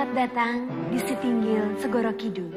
Selamat datang di Setinggil Segoro Kidul.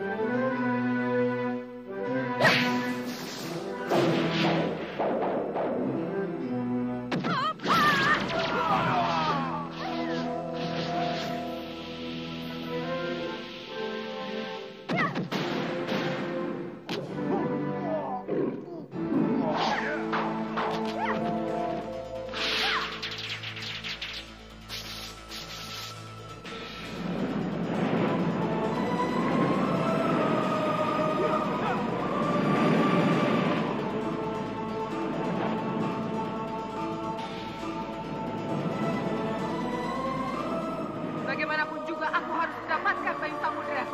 Bagaimanapun juga aku harus mendapatkan Bayu Samudera.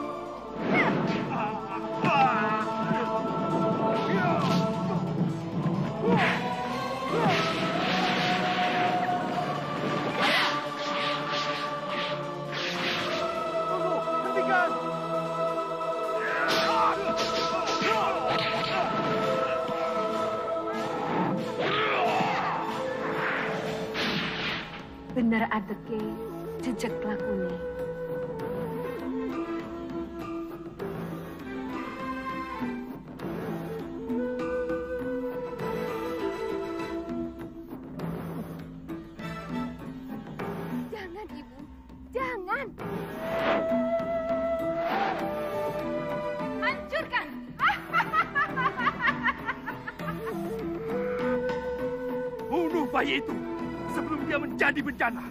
Tunggu, hentikan! Bener adeke jejak lakune. Jangan, Ibu. Jangan. Hancurkan. Bunuh bayi itu sebelum dia menjadi bencana.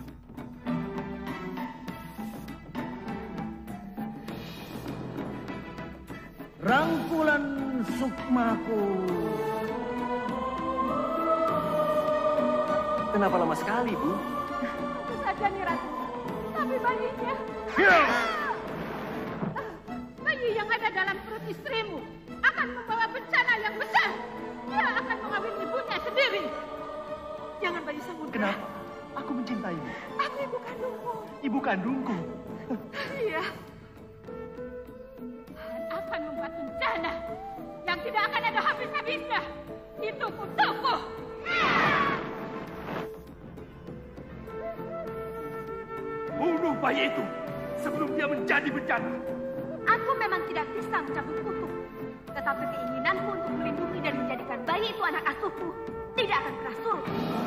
Rangkulan sukmaku. Kenapa lama sekali, Bu? Tentu saja nih, Ratu. Tapi bayinya... Bayi yang ada dalam perut istrimu akan membawa bencana yang besar. Dia akan mengambil ibunya sendiri. Jangan Bayu Samudera. Kenapa? Aku mencintaimu. Aku ibu kandungmu. Ibu kandungku. Iya. Akan membuat bencana yang tidak akan ada habis-habisnya. Itu kutuku. Bunuh bayi itu sebelum dia menjadi bencana. Aku memang tidak bisa mencabut kutuk. Tetapi keinginanku untuk melindungi dan menjadikan bayi itu anak asuhku tidak akan pernah surut.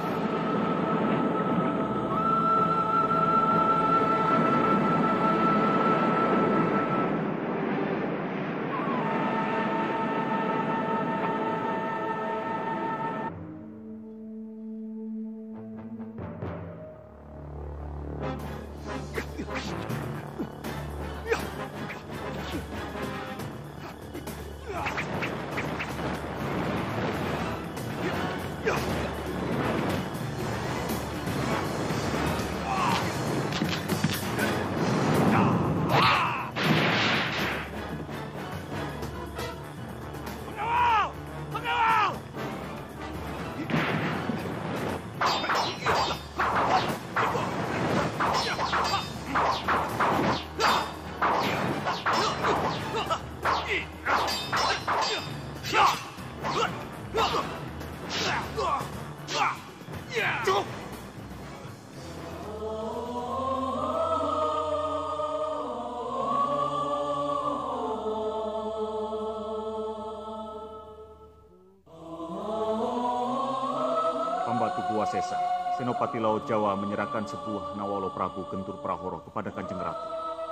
Hamba Tugu Wasesa, Senopati Laut Jawa menyerahkan sebuah Nawalo Prabu Gentur Prahoro kepada Kanjeng Ratu.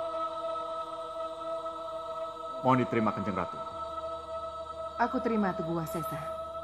Mohon diterima Kanjeng Ratu. Aku terima Tugu Wasesa.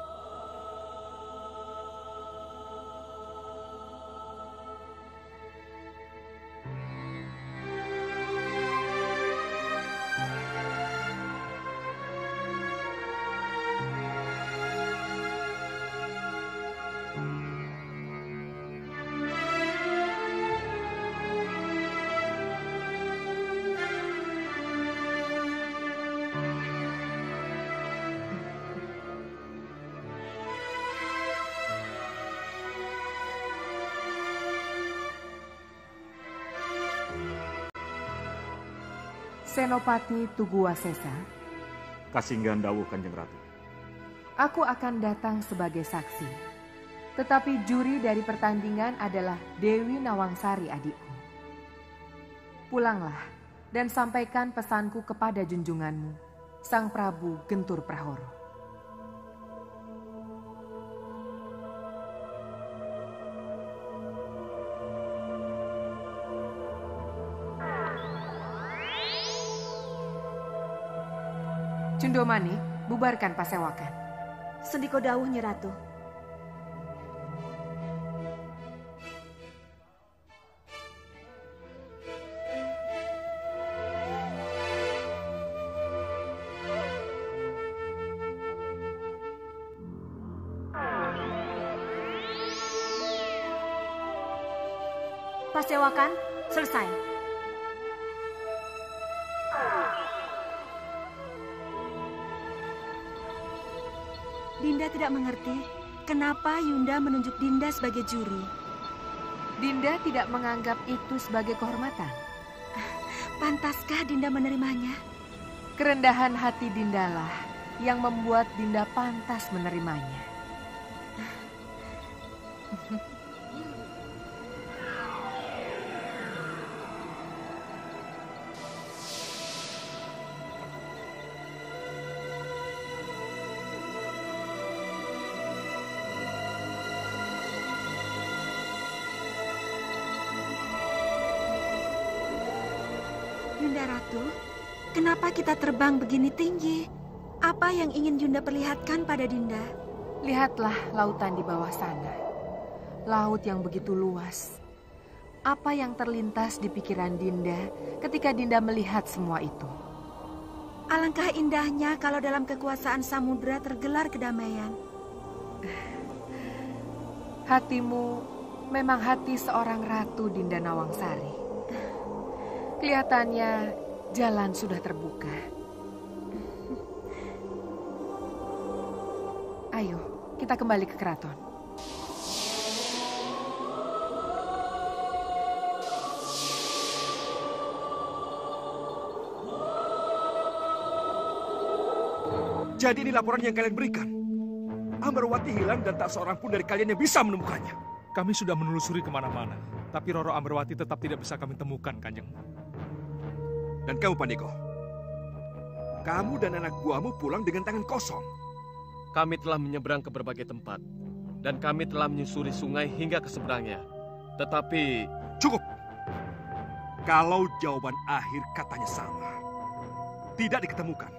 Senopati Tugu Wasesa, Kasinggahan dawuh Kanjeng Ratu. aku akan datang sebagai saksi. Tetapi juri dari pertandingan adalah Dewi Nawangsari adikku. Pulanglah dan sampaikan pesanku kepada junjunganmu, Sang Prabu Gentur Prahoro. Cundomanik, bubarkan pasewakan. Sendiko dawuh Nyi Ratu. Pasewakan selesai. Dinda tidak mengerti kenapa Yunda menunjuk Dinda sebagai juri. Dinda tidak menganggap itu sebagai kehormatan. Pantaskah Dinda menerimanya? Kerendahan hati Dindalah yang membuat Dinda pantas menerimanya. Yunda Ratu, kenapa kita terbang begini tinggi? Apa yang ingin Yunda perlihatkan pada Dinda? Lihatlah lautan di bawah sana. Laut yang begitu luas. Apa yang terlintas di pikiran Dinda ketika Dinda melihat semua itu? Alangkah indahnya kalau dalam kekuasaan samudera tergelar kedamaian. Hatimu memang hati seorang ratu, Dinda Nawangsari. Kelihatannya jalan sudah terbuka. Ayo, kita kembali ke keraton. Jadi ini laporan yang kalian berikan. Ambarwati hilang dan tak seorang pun dari kalian yang bisa menemukannya. Kami sudah menelusuri kemana-mana, tapi Roro Ambarwati tetap tidak bisa kami temukan, Kanjeng. Dan kamu, Pandego, kamu dan anak buahmu pulang dengan tangan kosong. Kami telah menyeberang ke berbagai tempat, dan kami telah menyusuri sungai hingga ke seberangnya. Tetapi... Cukup! Kalau jawaban akhir katanya sama, tidak diketemukan.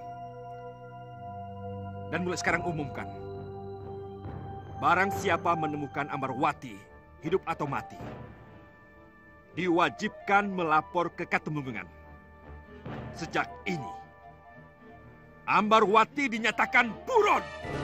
Dan mulai sekarang umumkan, barang siapa menemukan Ambarwati, hidup atau mati, diwajibkan melapor ke Katemunggungan. Sejak ini, Ambarwati dinyatakan buron.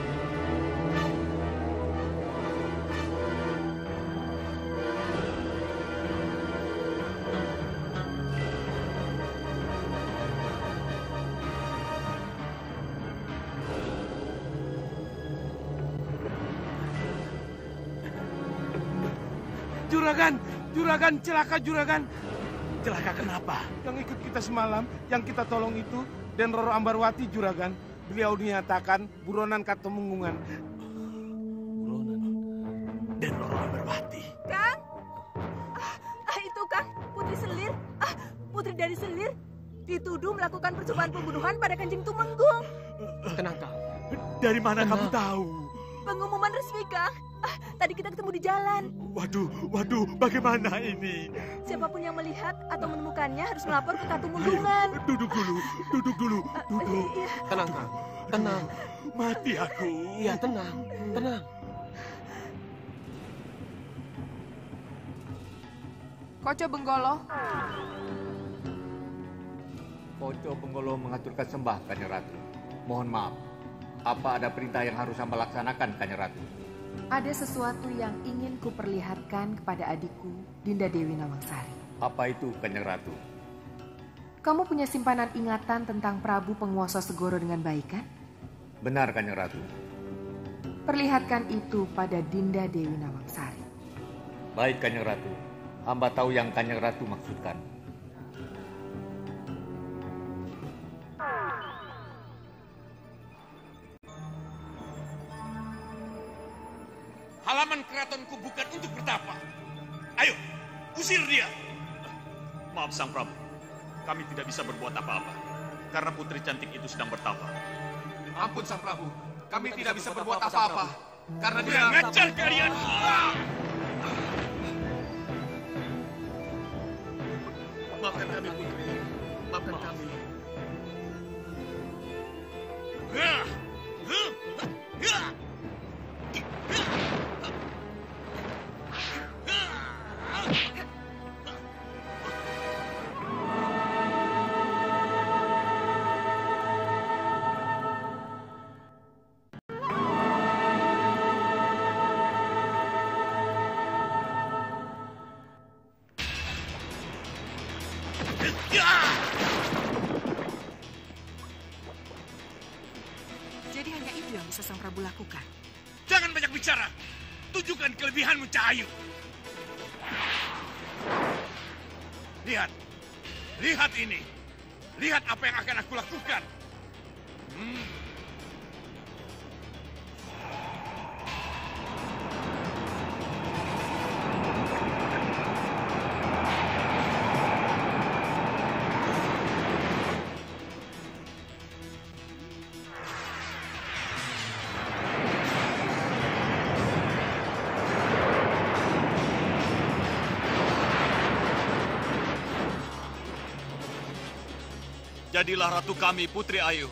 Juragan, celaka Juragan. Celaka kenapa? Yang ikut kita semalam, yang kita tolong itu, dan Roro Ambarwati Juragan. Beliau dinyatakan buronan Katemunggungan. Buronan? Dan Roro Ambarwati. Kang? Itu Kang, Putri Selir. Putri dari Selir. Dituduh melakukan percobaan pembunuhan pada Kanjeng Tumenggung. Tenang, Kang. Dari mana kamu tahu? Pengumuman resmi, Kang. Tadi kita ketemu di jalan. Waduh, bagaimana ini? Siapapun yang melihat atau menemukannya harus melapor ke Katemunggungan. Duduk dulu. Iya. Tenang, Kang. Tenang. Mati aku. Iya, tenang. Koco Benggolo. Koco Benggolo mengaturkan sembah, Kanjeng Ratu. Mohon maaf. Apa ada perintah yang harus saya laksanakan, Kanjeng Ratu? Ada sesuatu yang ingin kuperlihatkan kepada adikku, Dinda Dewi Nawangsari. Apa itu, Kanjeng Ratu? Kamu punya simpanan ingatan tentang Prabu Penguasa Segoro dengan baik, kan? Benar, Kanjeng Ratu. Perlihatkan itu pada Dinda Dewi Nawangsari. Baik, Kanjeng Ratu. Hamba tahu yang Kanjeng Ratu maksudkan. Halaman keratonku bukan untuk bertapa. Ayo, usir dia. Maaf, Sang Prabu. kami tidak bisa berbuat apa-apa. Karena putri cantik itu sedang bertapa. Ampun, Sang Prabu. Kami tidak bisa berbuat apa-apa. Karena dia... Ngajar kalian! Maafkan kami, Putri. Maafkan kami. Jadi hanya itu yang bisa Sang Prabu lakukan. Jangan banyak bicara. Tunjukkan kelebihanmu, Cahayu. Lihat. Lihat ini. Lihat apa yang akan aku lakukan. Jadilah ratu kami, Putri Ayu.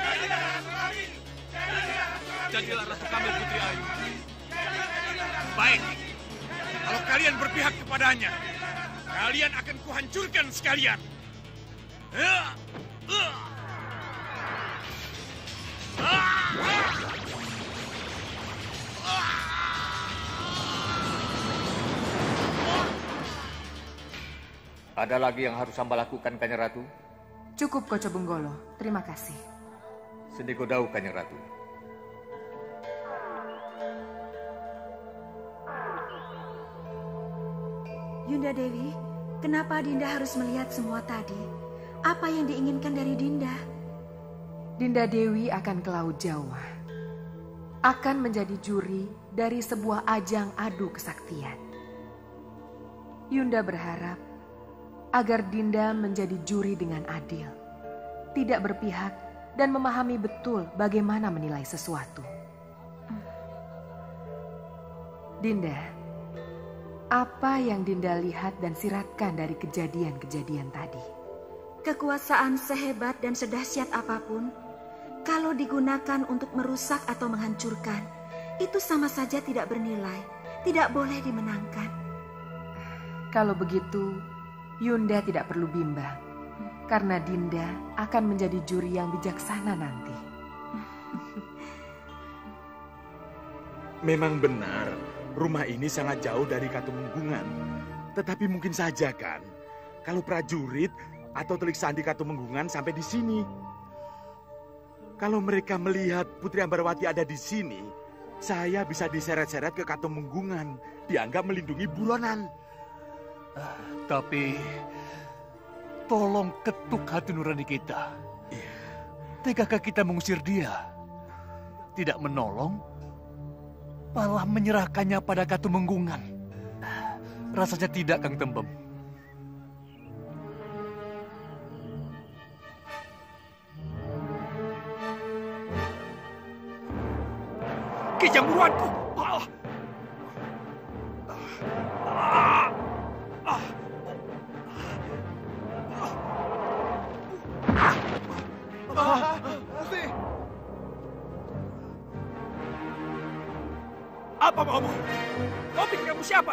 Jadilah ratu kami, Putri Ayu. Baik. Kalau kalian berpihak kepadanya, kalian akan kuhancurkan sekalian. Ada lagi yang harus hamba lakukan, Kanjeng Ratu? Cukup, Koco Benggolo. Terima kasih. Sendiko Dau, Kanjeng Ratu. Yunda Dewi, kenapa Dinda harus melihat semua tadi? Apa yang diinginkan dari Dinda? Dinda Dewi akan ke Laut Jawa. Akan menjadi juri dari sebuah ajang adu kesaktian. Yunda berharap agar Dinda menjadi juri dengan adil, tidak berpihak dan memahami betul bagaimana menilai sesuatu. Dinda, apa yang Dinda lihat dan siratkan dari kejadian-kejadian tadi? Kekuasaan sehebat dan sedahsyat apapun, kalau digunakan untuk merusak atau menghancurkan, itu sama saja tidak bernilai, tidak boleh dimenangkan. Kalau begitu, Yunda tidak perlu bimbang, karena Dinda akan menjadi juri yang bijaksana nanti. Memang benar, rumah ini sangat jauh dari Katumenggungan. Tetapi mungkin saja kan, kalau prajurit atau telik sandi Katumenggungan sampai di sini. Kalau mereka melihat Putri Ambarwati ada di sini, saya bisa diseret-seret ke Katumenggungan, dianggap melindungi buronan. Tapi tolong ketuk hati nurani kita. Tegakah kita mengusir dia? Tidak menolong, malah menyerahkannya pada Katumenggungan. Rasanya tidak, Kang Tembem. Kijamburuanku! Apa maumu? Kau pikir kamu siapa?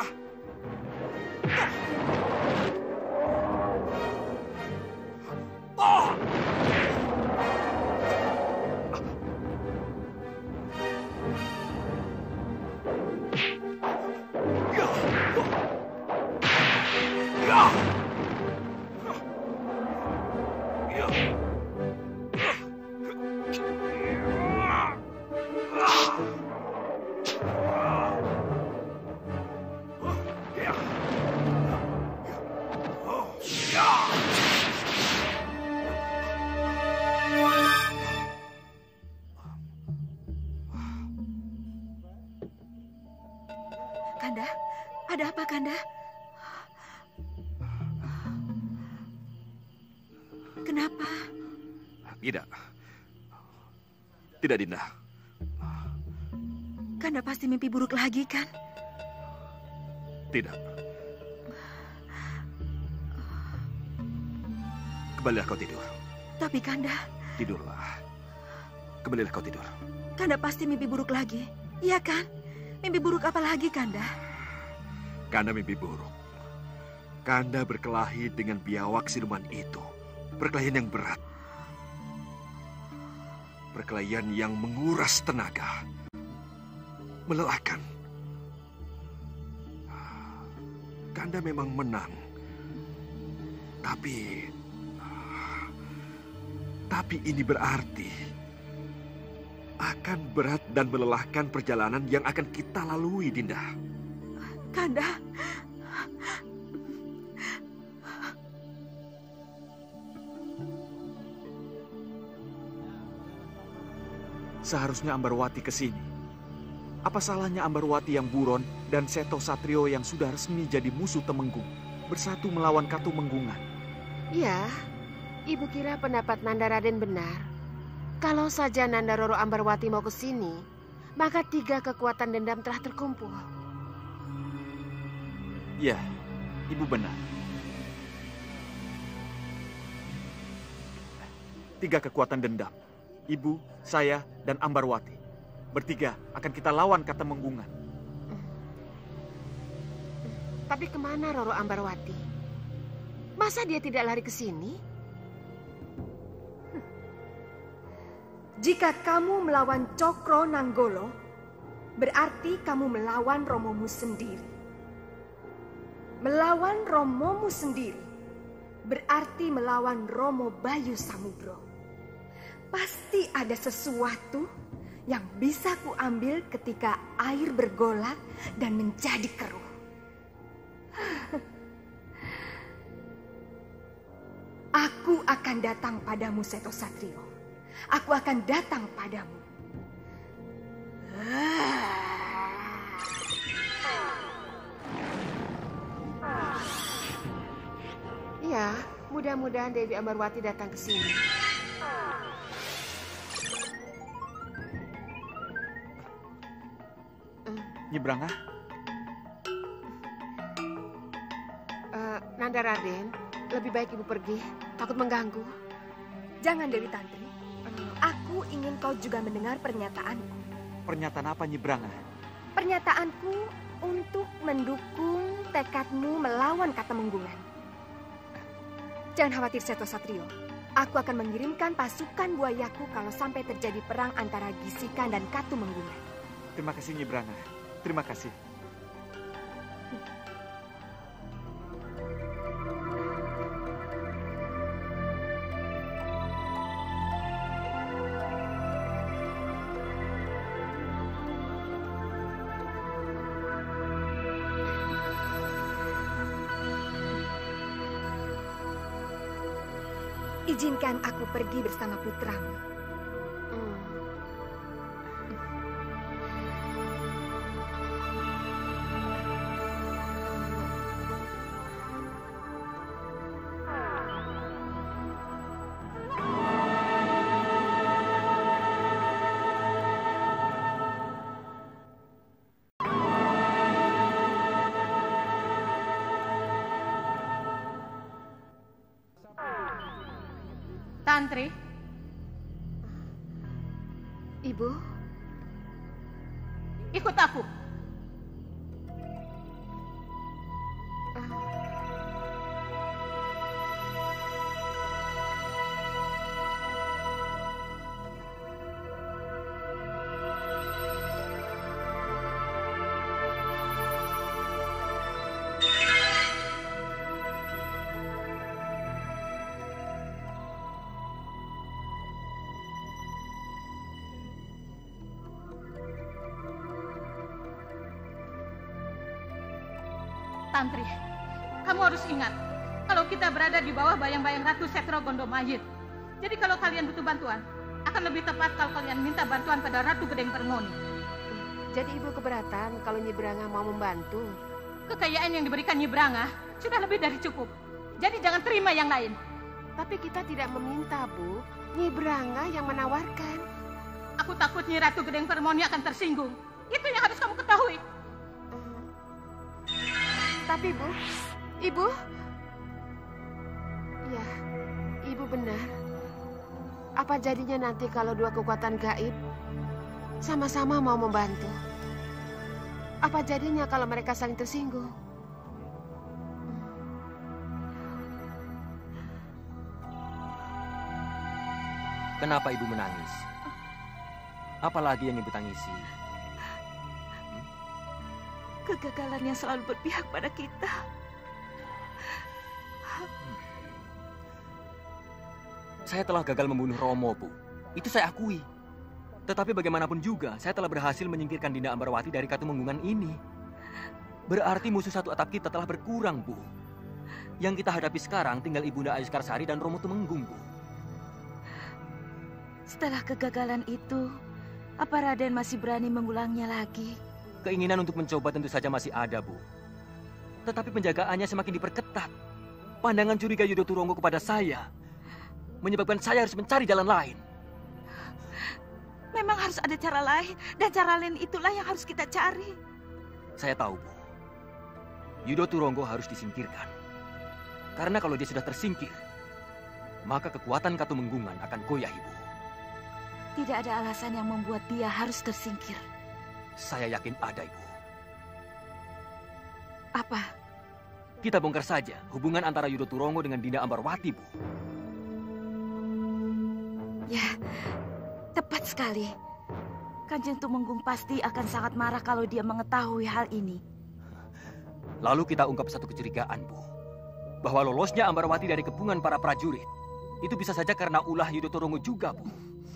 Kanda, ada apa Kanda? Kenapa? Tidak. Tidak, Dinda. Kanda pasti mimpi buruk lagi, kan? Tidak. Kembalilah kau tidur. Tapi Kanda... Tidurlah. Kembalilah kau tidur. Kanda pasti mimpi buruk lagi. Iya kan? Mimpi buruk apa lagi, Kanda? Kanda mimpi buruk. Kanda berkelahi dengan biawak siluman itu. Perkelahian yang berat. Perkelahian yang menguras tenaga. Melelahkan. Kanda memang menang. Tapi ini berarti akan berat dan melelahkan perjalanan yang akan kita lalui, Dinda. Kanda. Seharusnya Ambarwati ke sini. Apa salahnya Ambarwati yang buron dan Seto Satrio yang sudah resmi jadi musuh Temenggung bersatu melawan Katumenggungan? Ya, Ibu kira pendapat Nanda Raden benar. Kalau saja Nanda Roro Ambarwati mau ke sini, maka 3 kekuatan dendam telah terkumpul. Ya, Ibu benar. 3 kekuatan dendam. Ibu, saya, dan Ambarwati. Bertiga akan kita lawan Katumenggungan. Tapi kemana Roro Ambarwati? Masa dia tidak lari ke sini? Jika kamu melawan Cokro Nanggolo, berarti kamu melawan Romomu sendiri. Melawan Romomu sendiri, berarti melawan Romo Bayu Samudro. Pasti ada sesuatu yang bisa kuambil ketika air bergolak dan menjadi keruh. Aku akan datang padamu, Seto Satrio. Aku akan datang padamu. Ya, mudah-mudahan Dewi Ambarwati datang ke sini. Nyebrang, Nanda Raden, lebih baik Ibu pergi. Takut mengganggu. Jangan, Dewi Tantri. Aku ingin kau juga mendengar pernyataanku. Pernyataan apa, Nyebrang? Pernyataanku untuk mendukung tekadmu melawan Katumenggungan. Jangan khawatir, Seto Satrio. Aku akan mengirimkan pasukan buayaku kalau sampai terjadi perang antara Gisikan dan Katumenggungan. Terima kasih, Nyebrang. Terima kasih. Izinkan aku pergi bersama putramu. Tantri. Ibu. Ikut aku. Tantri, kamu harus ingat kalau kita berada di bawah bayang-bayang Ratu Setro Gondomayit. Jadi kalau kalian butuh bantuan, akan lebih tepat kalau kalian minta bantuan pada Ratu Gedeng Perngoni. Jadi Ibu keberatan kalau Nyebranga mau membantu? Kekayaan yang diberikan Nyebranga sudah lebih dari cukup. Jadi jangan terima yang lain. Tapi kita tidak meminta, Bu. Nyi Branga yang menawarkan. Aku takut Nyi Ratu Gedeng Permoni akan tersinggung. Itu yang harus kamu ketahui. Tapi, Bu, Ibu... Ya, Ibu benar. Apa jadinya nanti kalau dua kekuatan gaib sama-sama mau membantu? Apa jadinya kalau mereka saling tersinggung? Kenapa Ibu menangis? Apalagi yang Ibu tangisi? Kegagalan yang selalu berpihak pada kita. Saya telah gagal membunuh Romo, Bu. Itu saya akui. Tetapi bagaimanapun juga, saya telah berhasil menyingkirkan Dinda Ambarwati dari Katumenggungan ini. Berarti musuh satu atap kita telah berkurang, Bu. Yang kita hadapi sekarang tinggal Ibunda Ayu Sekarsari dan Romo Tumenggung, Bu. Setelah kegagalan itu, apa Raden masih berani mengulangnya lagi? Keinginan untuk mencoba tentu saja masih ada, Bu. Tetapi penjagaannya semakin diperketat. Pandangan curiga Yudo Turongo kepada saya menyebabkan saya harus mencari jalan lain. Memang harus ada cara lain, dan cara lain itulah yang harus kita cari. Saya tahu, Bu. Yudo Turongo harus disingkirkan. Karena kalau dia sudah tersingkir, maka kekuatan Katumenggungan akan goyah, Ibu. Tidak ada alasan yang membuat dia harus tersingkir. Saya yakin ada, Ibu. Apa? Kita bongkar saja hubungan antara Yudo Turongo dengan Dinda Ambarwati, Bu. Ya, tepat sekali. Kanjeng Tumenggung pasti akan sangat marah kalau dia mengetahui hal ini. Lalu kita ungkap satu kecurigaan, Bu. Bahwa lolosnya Ambarwati dari kepungan para prajurit itu bisa saja karena ulah Yudo Turongo juga, Bu.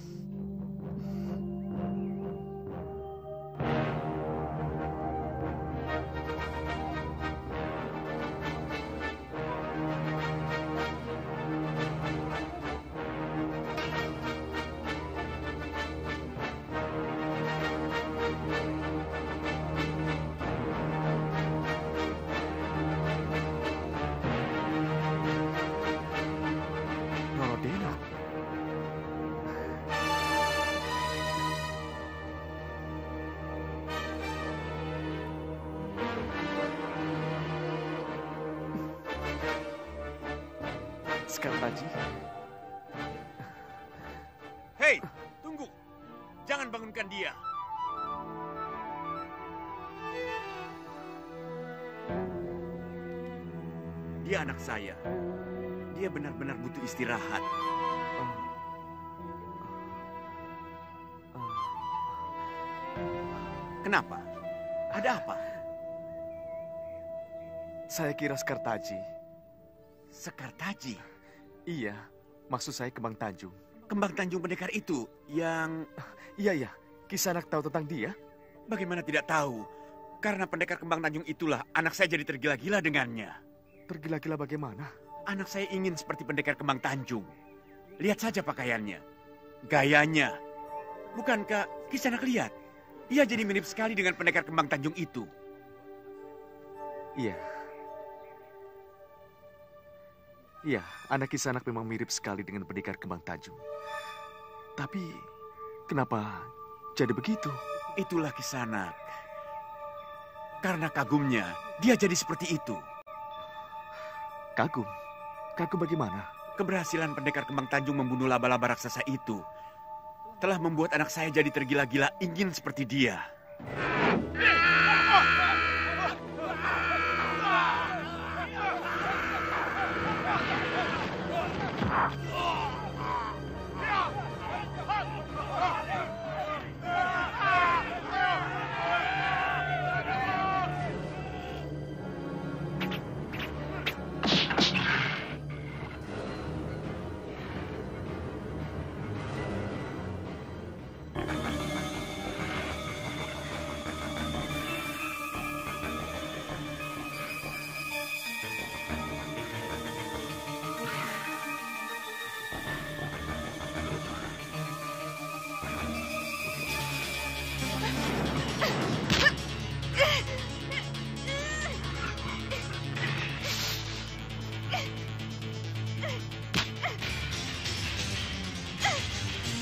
Sekartaji. Hei, tunggu. Jangan bangunkan dia. Dia anak saya. Dia benar-benar butuh istirahat. Kenapa? Ada apa? Saya kira Sekartaji. Sekartaji? Iya, maksud saya Kembang Tanjung. Kembang Tanjung pendekar itu yang... Iya, Kisanak tahu tentang dia? Bagaimana tidak tahu? Karena pendekar Kembang Tanjung itulah anak saya jadi tergila-gila dengannya. Tergila-gila bagaimana? Anak saya ingin seperti pendekar Kembang Tanjung. Lihat saja pakaiannya, gayanya. Bukankah Kisanak lihat? Ia jadi mirip sekali dengan pendekar Kembang Tanjung itu. Iya, anak Kisanak memang mirip sekali dengan pendekar Kembang Tanjung. Tapi, kenapa jadi begitu? Itulah Kisanak. Karena kagumnya, dia jadi seperti itu. Kagum? Kagum bagaimana? Keberhasilan pendekar Kembang Tanjung membunuh laba-laba raksasa itu telah membuat anak saya jadi tergila-gila ingin seperti dia.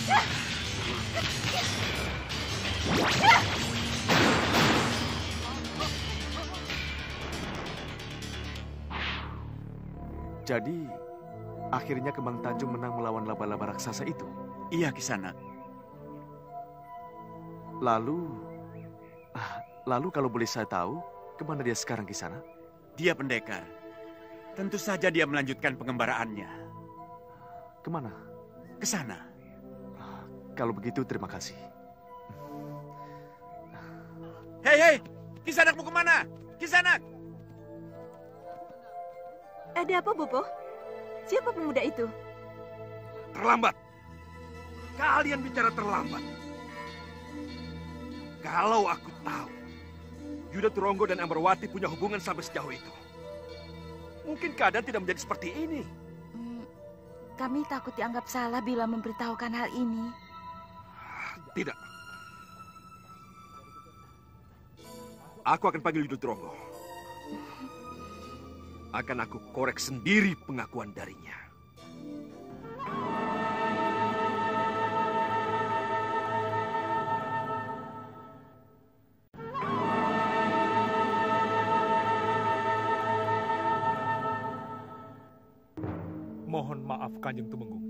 Jadi, akhirnya Kembang Tanjung menang melawan laba-laba raksasa itu? Iya, Kisanak. Lalu kalau boleh saya tahu, kemana dia sekarang, Kisanak? Dia pendekar. Tentu saja dia melanjutkan pengembaraannya. Kemana? Ke sana. Kalau begitu, terima kasih. Hei, Kisanak mau kemana? Kisanak! Ada apa, Bopo? Siapa pemuda itu? Terlambat. Kalian bicara terlambat. Kalau aku tahu, Yuda Turonggo dan Ambarwati punya hubungan sampai sejauh itu, mungkin keadaan tidak menjadi seperti ini. Kami takut dianggap salah bila memberitahukan hal ini. Tidak. Aku akan panggil Yuda Turonggo. Akan aku korek sendiri pengakuan darinya. Mohon maaf, Kanjeng Tumenggung.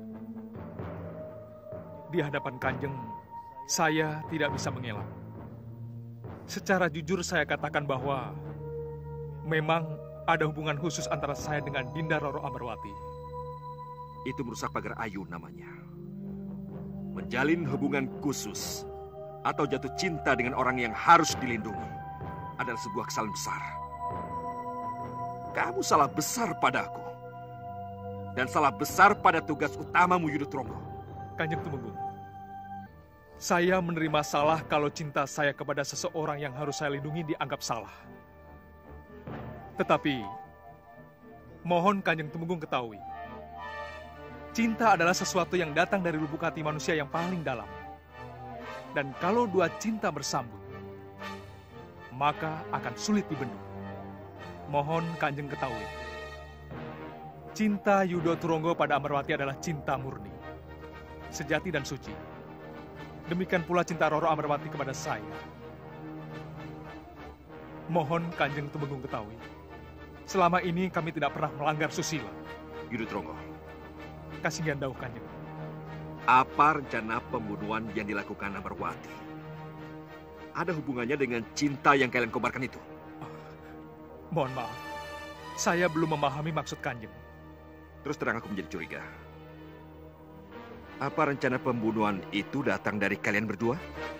Di hadapan Kanjeng, saya tidak bisa mengelak. Secara jujur saya katakan bahwa memang ada hubungan khusus antara saya dengan Dinda Roro Ambarwati. Itu merusak pagar ayu namanya. Menjalin hubungan khusus atau jatuh cinta dengan orang yang harus dilindungi adalah sebuah kesalahan besar. Kamu salah besar padaku. Dan salah besar pada tugas utamamu, Yuda Turonggo. Kanjeng Tumenggung, saya menerima salah kalau cinta saya kepada seseorang yang harus saya lindungi dianggap salah. Tetapi, mohon Kanjeng Tumenggung ketahui, cinta adalah sesuatu yang datang dari lubuk hati manusia yang paling dalam. Dan kalau dua cinta bersambut, maka akan sulit dibendung. Mohon Kanjeng ketahui, cinta Yuda Turonggo pada Ambarwati adalah cinta murni, sejati dan suci. Demikian pula cinta Roro Ambarwati kepada saya. Mohon Kanjeng Tumenggung ketahui, selama ini kami tidak pernah melanggar susila. Yuda Turonggo. Kasinggihan dawuh Kanjeng. Apa rencana pembunuhan yang dilakukan Ambarwati? Ada hubungannya dengan cinta yang kalian kobarkan itu? Mohon maaf, saya belum memahami maksud Kanjeng. Terus terang aku menjadi curiga. Apa rencana pembunuhan itu datang dari kalian berdua?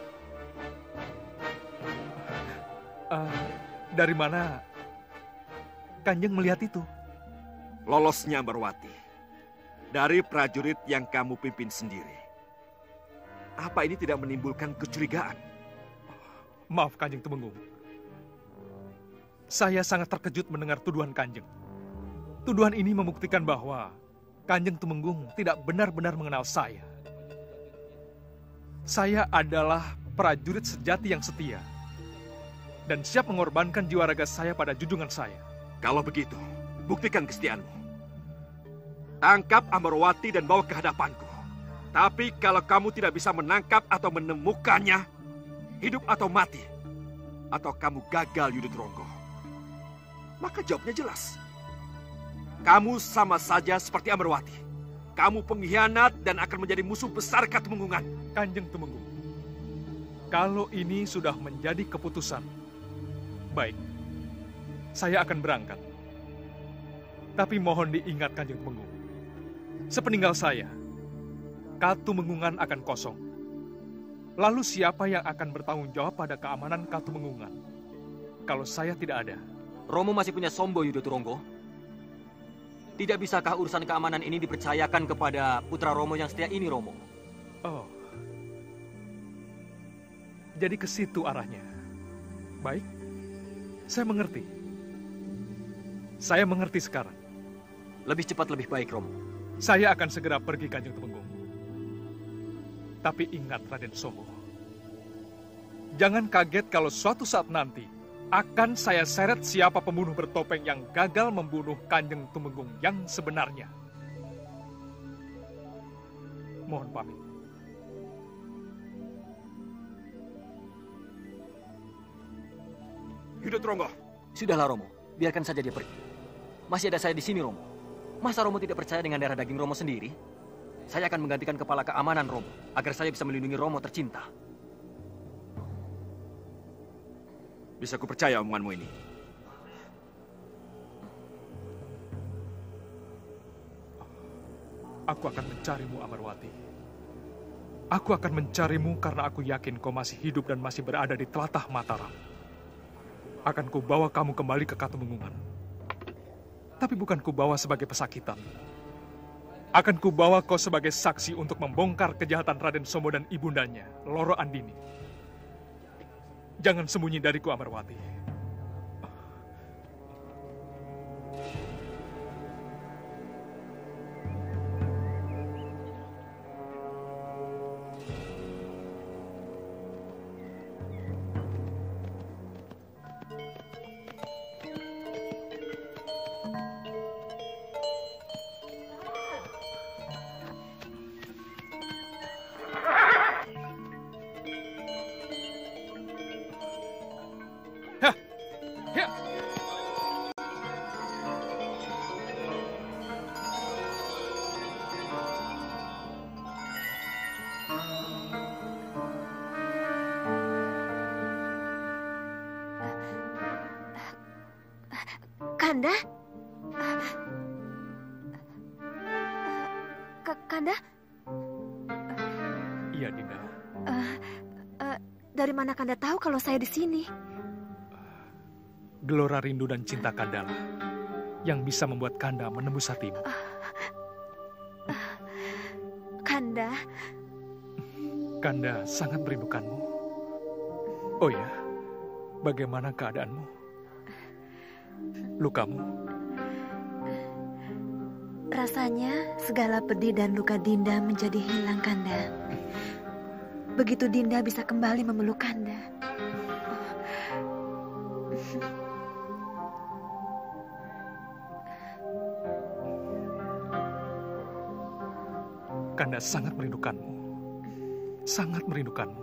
Dari mana Kanjeng melihat itu? Lolosnya Ambarwati dari prajurit yang kamu pimpin sendiri. Apa ini tidak menimbulkan kecurigaan? Maaf Kanjeng Tumenggung. Saya sangat terkejut mendengar tuduhan Kanjeng. Tuduhan ini membuktikan bahwa Kanjeng Tumenggung tidak benar-benar mengenal saya. Saya adalah prajurit sejati yang setia dan siap mengorbankan jiwa raga saya pada junjungan saya. Kalau begitu, buktikan kesetiaanmu. Tangkap Ambarwati dan bawa ke hadapanku. Tapi kalau kamu tidak bisa menangkap atau menemukannya, hidup atau mati, atau kamu gagal, Yuda Turonggo, maka jawabnya jelas. Kamu sama saja seperti Ambarwati. Kamu pengkhianat dan akan menjadi musuh besar Katumenggungan. Kanjeng Tumenggung, kalau ini sudah menjadi keputusan, baik, saya akan berangkat. Tapi mohon diingat Kanjeng Tumenggung, sepeninggal saya, Katumenggungan akan kosong. Lalu siapa yang akan bertanggung jawab pada keamanan Katumenggungan kalau saya tidak ada? Romo masih punya Sombo, Yuda Turonggo. Tidak bisakah urusan keamanan ini dipercayakan kepada putra Romo yang setia ini, Romo? Oh, jadi ke situ arahnya. Baik, saya mengerti. Saya mengerti sekarang. Lebih cepat lebih baik, Romo. Saya akan segera pergi, Kanjeng Tumenggung. Tapi ingat, Raden Sombo, jangan kaget kalau suatu saat nanti akan saya seret siapa pembunuh bertopeng yang gagal membunuh Kanjeng Tumenggung yang sebenarnya. Mohon pamit. Yudho Tronggo. Sudahlah Romo, biarkan saja dia pergi. Masih ada saya di sini Romo. Masa Romo tidak percaya dengan darah daging Romo sendiri? Saya akan menggantikan kepala keamanan Romo, agar saya bisa melindungi Romo tercinta. Bisa ku percaya omonganmu ini? Aku akan mencarimu, Amarwati. Aku akan mencarimu karena aku yakin kau masih hidup dan masih berada di telatah Mataram. Akan kubawa kamu kembali ke Katumenggungan. Tapi bukan kubawa sebagai pesakitan. Akan kubawa kau sebagai saksi untuk membongkar kejahatan Raden Somo dan ibundanya, Loro Andini. Jangan sembunyi dariku, Amarwati. Kanda? Kanda? Iya, Dinda. Dari mana Kanda tahu kalau saya di sini? Gelora rindu dan cinta Kanda lah yang bisa membuat Kanda menembus hatimu. Kanda? Kanda sangat merindukanmu. Oh ya, bagaimana keadaanmu? Lukamu? Rasanya segala pedih dan luka Dinda menjadi hilang, Kanda. Begitu Dinda bisa kembali memeluk Kanda. Kanda sangat merindukanmu. Sangat merindukanmu.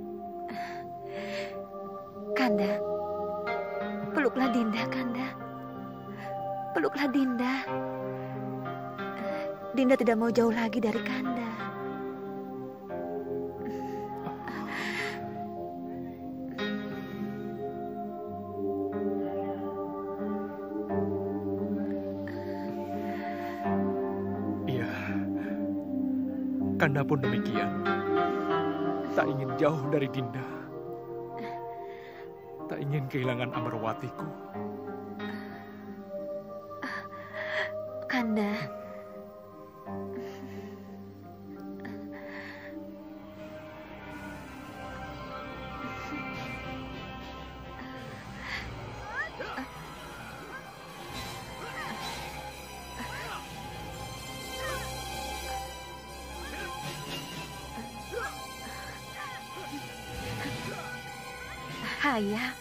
Kanda, peluklah Dinda, Kanda. Peluklah Dinda. Dinda tidak mau jauh lagi dari Kanda. Iya, Kanda pun demikian. Tak ingin jauh dari Dinda. Tak ingin kehilangan Amarwatiku. Kanda. Ayah.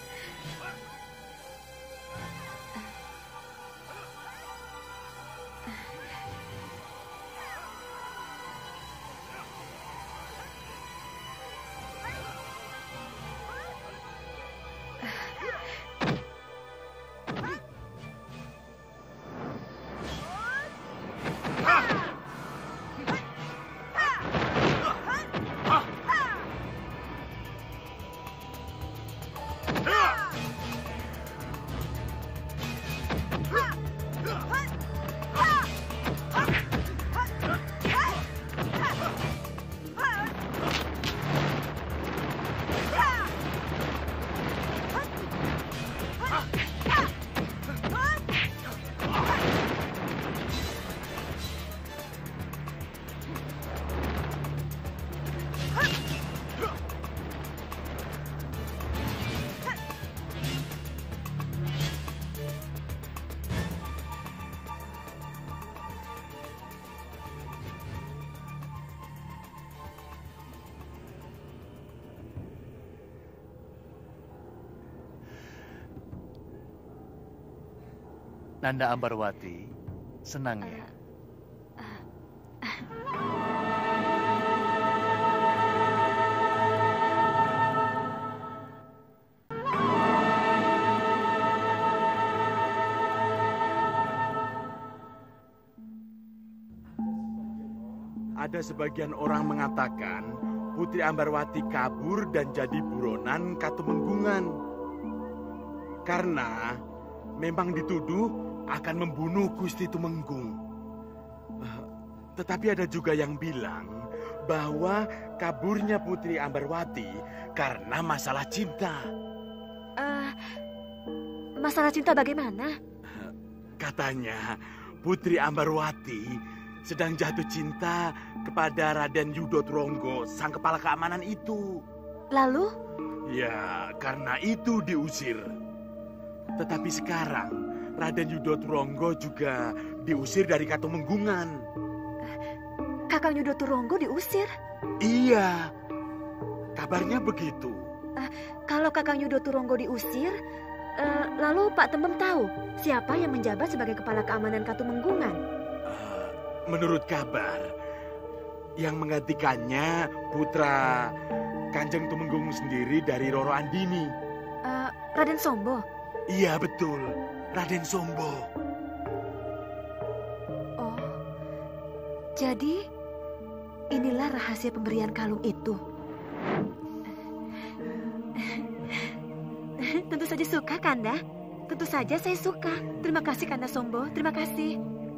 Nanda Ambarwati, senang ya? ada sebagian orang mengatakan Putri Ambarwati kabur dan jadi buronan Katumenggungan. Karena memang dituduh akan membunuh Gusti Tumenggung. Tetapi ada juga yang bilang bahwa kaburnya Putri Ambarwati karena masalah cinta. Masalah cinta bagaimana? Katanya Putri Ambarwati sedang jatuh cinta kepada Raden Yudo Turonggo, sang kepala keamanan itu. Lalu? Ya, karena itu diusir. Tetapi sekarang Raden Yudo Turonggo juga diusir dari Katumenggungan. Kakang Yudo Turonggo diusir? Iya, kabarnya begitu. Kalau Kakang Yudo Turonggo diusir, lalu Pak Tembem tahu siapa yang menjabat sebagai kepala keamanan Katumenggungan? Menurut kabar, yang menggantikannya putra Kanjeng Tumenggung sendiri dari Roro Andini. Raden Sombo? Iya, betul. Raden Sombo. Oh, jadi inilah rahasia pemberian kalung itu. Tentu saja suka, Kanda. Tentu saja saya suka. Terima kasih, Kanda Sombo. Terima kasih.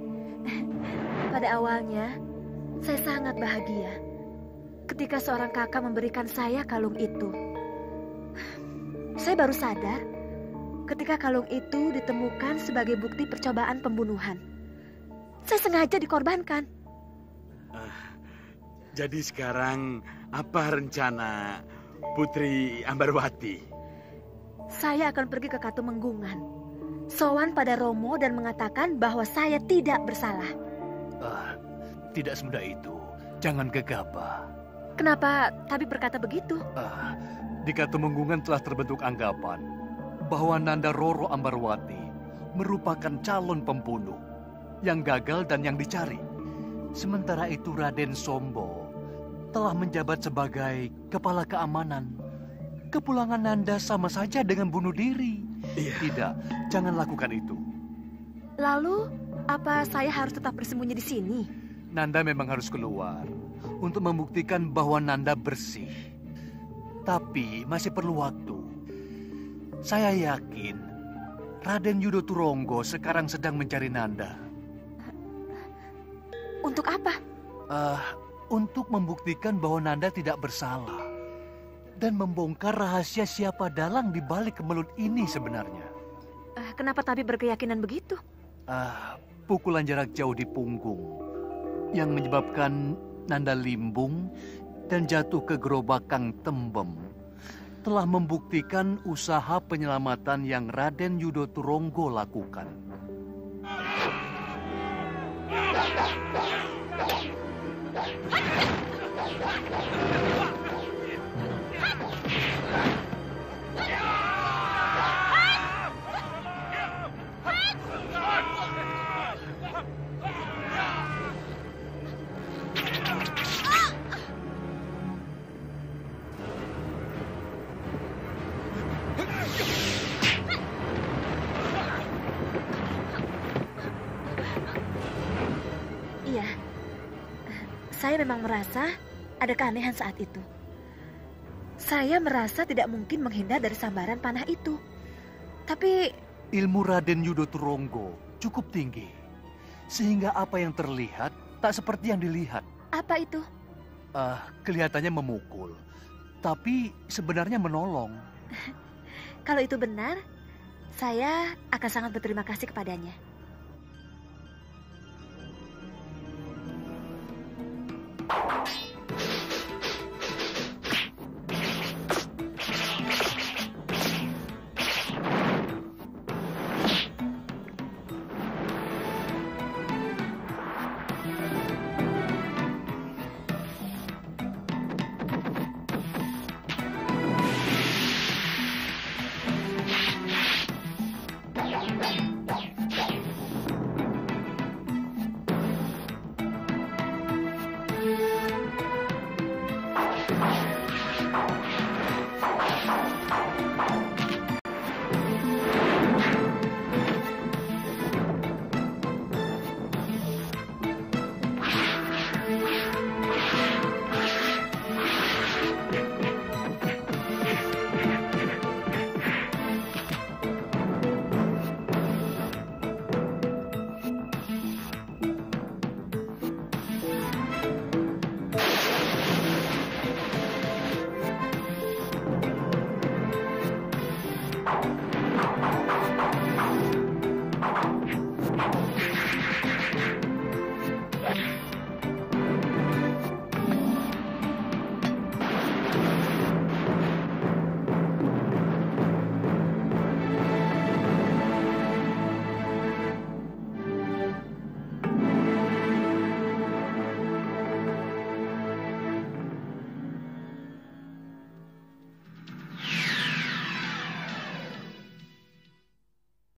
Pada awalnya, saya sangat bahagia ketika seorang kakak memberikan saya kalung itu. Saya baru sadar ketika kalung itu ditemukan sebagai bukti percobaan pembunuhan. Saya sengaja dikorbankan. Jadi sekarang apa rencana Putri Ambarwati? Saya akan pergi ke Katumenggungan, sowan pada Romo dan mengatakan bahwa saya tidak bersalah. Tidak semudah itu. Jangan gegabah. Kenapa Tabib berkata begitu? Di Katumenggungan telah terbentuk anggapan bahwa Nanda Roro Ambarwati merupakan calon pembunuh yang gagal dan yang dicari. Sementara itu Raden Sombo telah menjabat sebagai kepala keamanan. Kepulangan Nanda sama saja dengan bunuh diri. Tidak, jangan lakukan itu. Lalu, apa saya harus tetap bersembunyi di sini? Nanda memang harus keluar untuk membuktikan bahwa Nanda bersih. Tapi masih perlu waktu. Saya yakin Raden Yudo Turonggo sekarang sedang mencari Nanda. Untuk apa? Untuk membuktikan bahwa Nanda tidak bersalah. Dan membongkar rahasia siapa dalang di balik kemelut ini sebenarnya. Kenapa Tabib berkeyakinan begitu? Pukulan jarak jauh di punggung yang menyebabkan Nanda limbung dan jatuh ke gerobak Kang Tembem telah membuktikan usaha penyelamatan yang Raden Yudo Turonggo lakukan. Iya, saya memang merasa ada keanehan saat itu. Saya merasa tidak mungkin menghindar dari sambaran panah itu. Tapi ilmu Raden Yudo Turonggo cukup tinggi. Sehingga apa yang terlihat tak seperti yang dilihat. Apa itu? Kelihatannya memukul. Tapi sebenarnya menolong. Kalau itu benar, saya akan sangat berterima kasih kepadanya.